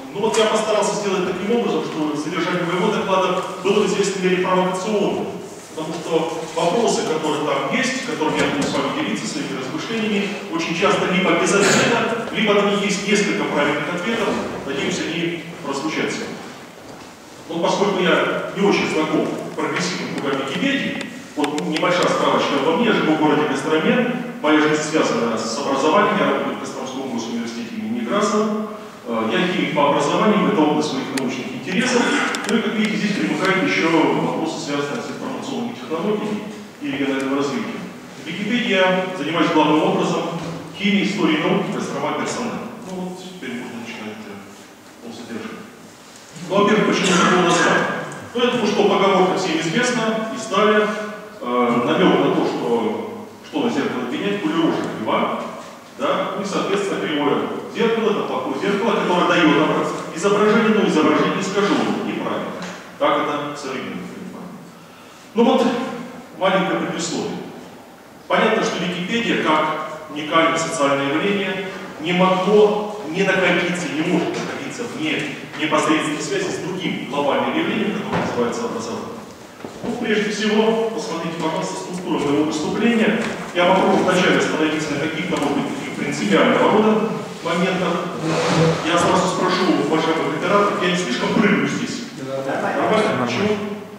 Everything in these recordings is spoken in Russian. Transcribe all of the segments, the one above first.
Ну вот я постарался сделать таким образом, что содержание моего доклада было в известной мере провокационным. Потому что вопросы, которые там есть, которыми я буду с вами делиться, своими размышлениями, очень часто либо без ответа, либо на них есть несколько правильных ответов. Надеюсь, они прозвучат сегодня. Но поскольку я не очень знаком с прогрессивным кругом Википедии, вот небольшая справочка обо мне, я живу в городе Костроме, моя жизнь связана с образованием, я работаю в Костромском госуниверситете имени Некрасова. Я химик по образованию, это область моих научных интересов. Ну и, как видите, здесь примыкают еще вопросы, связанные с информационными технологиями и региональным развитием. В Википедии я занимаюсь главным образом химией, историей науки, Кострома, персонально. Ну вот, теперь можно начинать о содержании. Ну, во-первых, почему такое название? Ну, я думаю, что поговорка всем известна, из Сталя, намек на то, что на зеркало менять, кулерожа крива, да, ну и, соответственно, кривое зеркало, это плохое зеркало, которое дает изображение, но изображение искаженное, неправильно. Так это современно понимаем. Ну вот, маленькое предисловие. Понятно, что Википедия, как уникальное социальное явление, не могло не находиться, не может находиться вне непосредственной связи с другим глобальным явлением, которое называется образование. Ну, прежде всего, посмотрите, пожалуйста, структуру моего выступления. Я попробую вначале остановиться на каких-то, может быть, таких принципиального рода моментах. Я сразу спрошу уважаемых операторов, я не слишком прыгаю здесь. Нормально? Почему?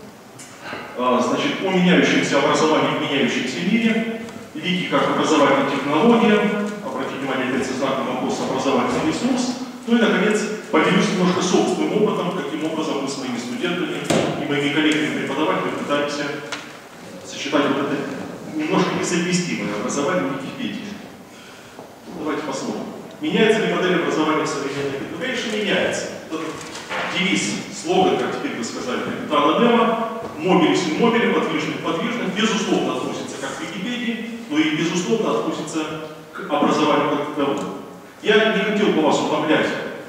Значит, о меняющемся образовании в меняющемся мире, Вики как образовательная технология, обратите внимание, опять со знаком вопроса образовательный ресурс, ну и, наконец, поделюсь немножко собственным опытом, каким образом мы с моими студентами и моими коллегами-преподавателями пытаемся сочетать вот это немножко несовместимое образование в Википедии. Давайте посмотрим. Меняется ли модель образования в современной Википедии? Ну, конечно, меняется. Этот девиз, слоган, как теперь вы сказали, капитана Немо, мобилис и мобили, подвижных, безусловно относится как к Википедии, но и безусловно относится к образованию как таковому. Я не хотел бы вас утомлять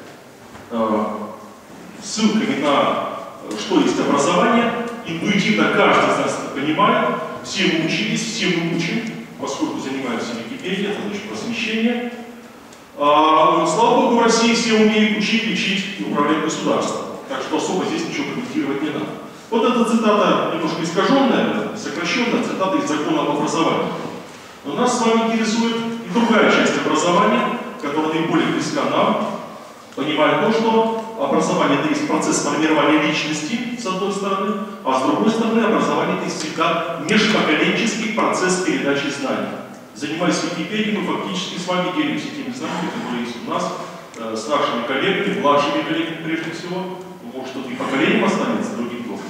ссылками на что есть образование. Интуитивно каждый из нас это понимает. Все мы учились, все мы учим, поскольку занимаемся Википедией, это значит просвещение. Слава Богу, в России все умеют учить, лечить и управлять государством. Так что особо здесь ничего комментировать не надо. Вот эта цитата немножко искаженная, сокращенная, цитата из закона об образовании. Но нас с вами интересует и другая часть образования, которая наиболее близка нам, понимая то, что образование это есть процесс формирования личности, с одной стороны, а с другой стороны образование это есть всегда межпоколенческий процесс передачи знаний. Занимаясь Википедией, мы фактически с вами делимся теми знаниями, которые есть у нас, с нашими коллегами, младшими коллегами прежде всего. Может, что-то и поколением останется, другим тоже.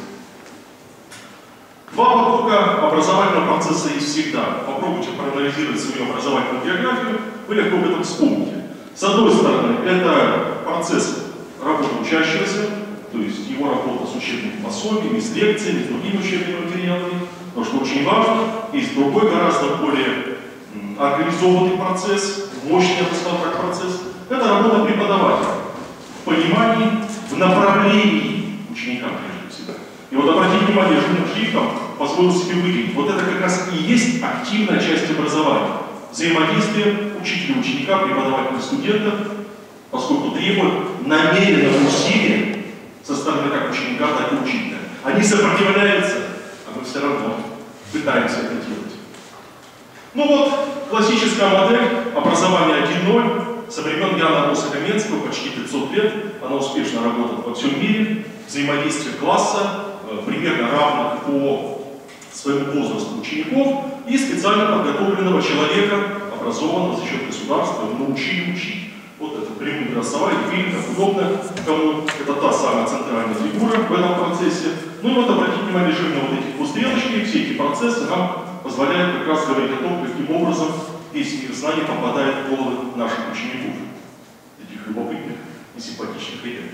Два потока образовательного процесса есть всегда. Попробуйте проанализировать свою образовательную биографию, вы легко об этом вспомните. С одной стороны, это процесс работы учащегося, то есть его работа с учебными пособиями, с лекциями, с другими учебными материалами. Но что очень важно, есть другой, гораздо более организованный процесс, мощный, я бы сказал, как процесс. Это работа преподавателя в понимании, в направлении ученика, прежде всего. И вот обратите внимание, жирным шрифтом позволил себе выделить. Вот это как раз и есть активная часть образования. Взаимодействие учителя-ученика, преподавателя-студента, поскольку требует намеренного усилия со стороны как ученика, так и учителя. Они сопротивляются, а мы все равно пытаемся это делать. Ну вот, классическая модель образования 1.0 со времен Яна Амоса Каменского, почти 500 лет, она успешно работает во всем мире. Взаимодействие класса, примерно равных по своему возрасту учеников и специально подготовленного человека, образованного за счет государства, научили учить. Вот это прямым рисовали, фильм, как удобно, кому это та самая центральная фигура в этом процессе. Ну и вот обратите внимание, жирно вот этих стрелочки, все эти процессы нам позволяют как раз говорить о том, каким образом весь мир знаний попадает в головы наших учеников, этих любопытных и симпатичных ребят.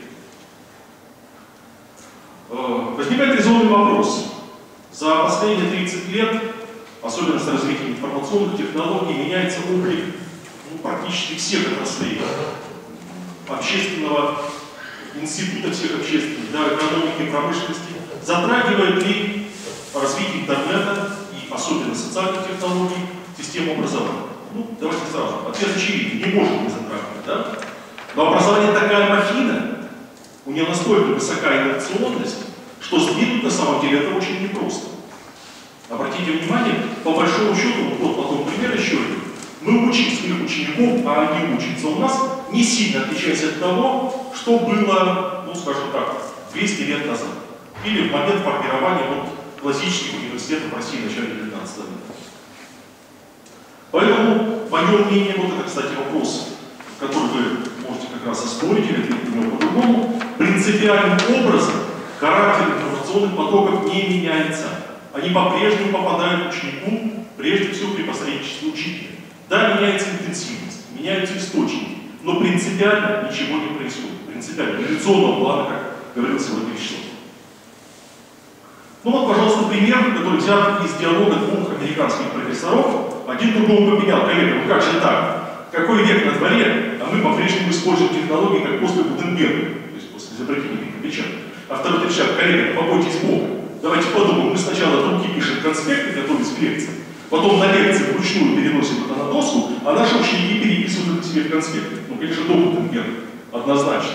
Возникает резонный вопрос. За последние 30 лет, особенно с развитием информационных технологий, меняется облик практически всех отраслей общественного института, всех общественных, да, экономики, промышленности. Затрагивает ли развитие интернета и особенно социальных технологий систему образования? Ну, давайте сразу. Ответ очевиден, не может не затрагивать, да? Но образование такая махина, нее настолько высока инерционность, что сдвинуть на самом деле это очень непросто. Обратите внимание, по большому счету, вот потом пример еще один. Мы учим своих учеников, а они учатся у нас, не сильно отличаясь от того, что было, ну скажем так, 200 лет назад. Или в момент формирования классических университетов России в начале 19 века. Поэтому, мое мнение, вот это, кстати, вопрос, который вы можете как раз оспорить или ответить на него по-другому, принципиальным образом характер информационных потоков не меняется. Они по-прежнему попадают к ученику, прежде всего при посредничестве учителя. Да, меняется интенсивность, меняются источники, но принципиально ничего не происходит. Принципиально, эволюционного плана, как говорил сегодня Вячеслав. Ну вот, пожалуйста, пример, который взят из диалога двух американских профессоров. Один другому поменял: коллега, ну как же так? Какой век на дворе, а мы по-прежнему используем технологии, как после Гутенберга, то есть после изобретения печати. А второй отвечает: коллега, побойтесь Бога. Давайте подумаем, мы сначала от руки пишем конспекты, готовимся к лекции, потом на лекции вручную переносим это на доску, а наши ученики переписывают это себе в конспекты. Ну, конечно, до Гутенберга, однозначно.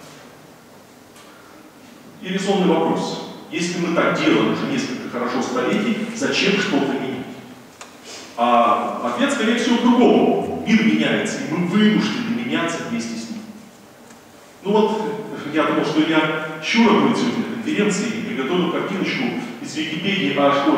И резонный вопрос. Если мы так делаем уже несколько хорошо столетий, зачем что-то менять? А ответ, скорее всего, другому. Мир меняется, и мы вынуждены меняться вместе с ним. Ну вот, я думал, что Илья Щура будет сегодня на конференции и приготовил картиночку из Википедии о школе.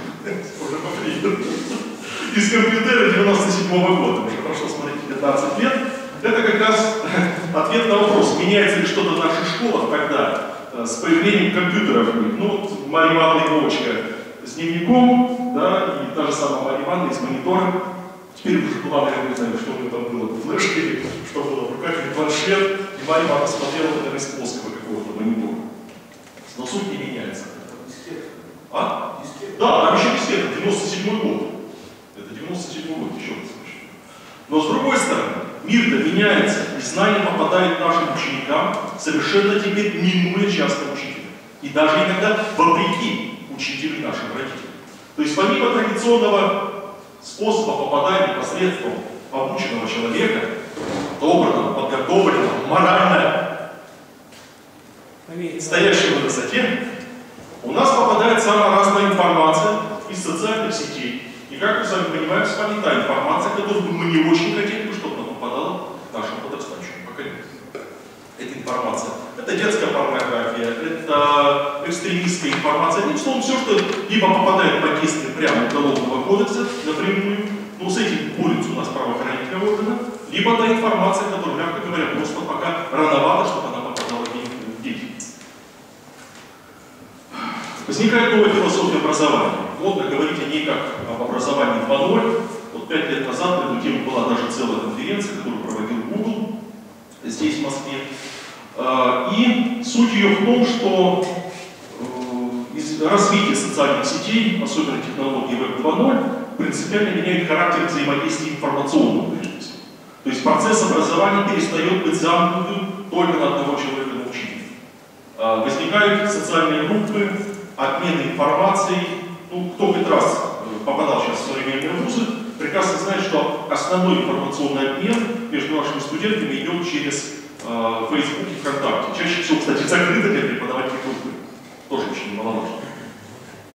Из компьютера 97-го года. Уже прошло, смотрите, 15 лет. Это как раз ответ на вопрос, меняется ли что-то в наших школах, когда с появлением компьютеров. Ну вот Марья Ивановна и Вовочка с дневником, да, и та же самая Марья Ивановна из монитора. Теперь уже главное, я не знаю, что у нее там было, флешка или что было в руках, или планшет, и Марья Ивановна смотрела, наверное, из плоского какого-то монитора. Но суть не меняется. А? Да, там еще дискета, 97-й год. Это 97-й год, еще раз скажу. Но с другой стороны, мир-то меняется, и знания попадают нашим ученикам, совершенно теперь минуя часто учителя. И даже иногда вопреки учителю нашим родителям. То есть помимо традиционного способа попадания посредством обученного человека, добранного, подготовленного, морально стоящего на высоте, у нас попадает самая разная информация из социальных сетей. И как мы с вами понимаем, с вами та информация, которую мы не очень хотели бы, чтобы она попадала в нашему подрастающему поколению. Это информация. Это детская порнография, это экстремистская информация. Одним словом, все, что либо попадает под действие прямо Уголовного кодекса напрямую, но с этим борются у нас правоохранительные органы, либо та информация, которая, мягко говоря, просто пока рановато, чтобы она попадала в деятельность. Возникает новая философия образования. Модно говорить о ней как об образовании 2.0. Вот 5 лет назад на эту тему была даже целая конференция, которую проводил Google здесь, в Москве. И суть ее в том, что развитие социальных сетей, особенно технологии Web 2.0, принципиально меняет характер взаимодействия информационного прежде всего. То есть процесс образования перестает быть замкнутым только на одного человека, на учителя. Возникают социальные группы, обмены информацией. Ну, кто хоть раз попадал сейчас в современные вузы, прекрасно знает, что основной информационный обмен между нашими студентами идет через Facebook и ВКонтакте. Чаще всего, кстати, закрыто для преподавателей группы. Тоже очень немаловажно.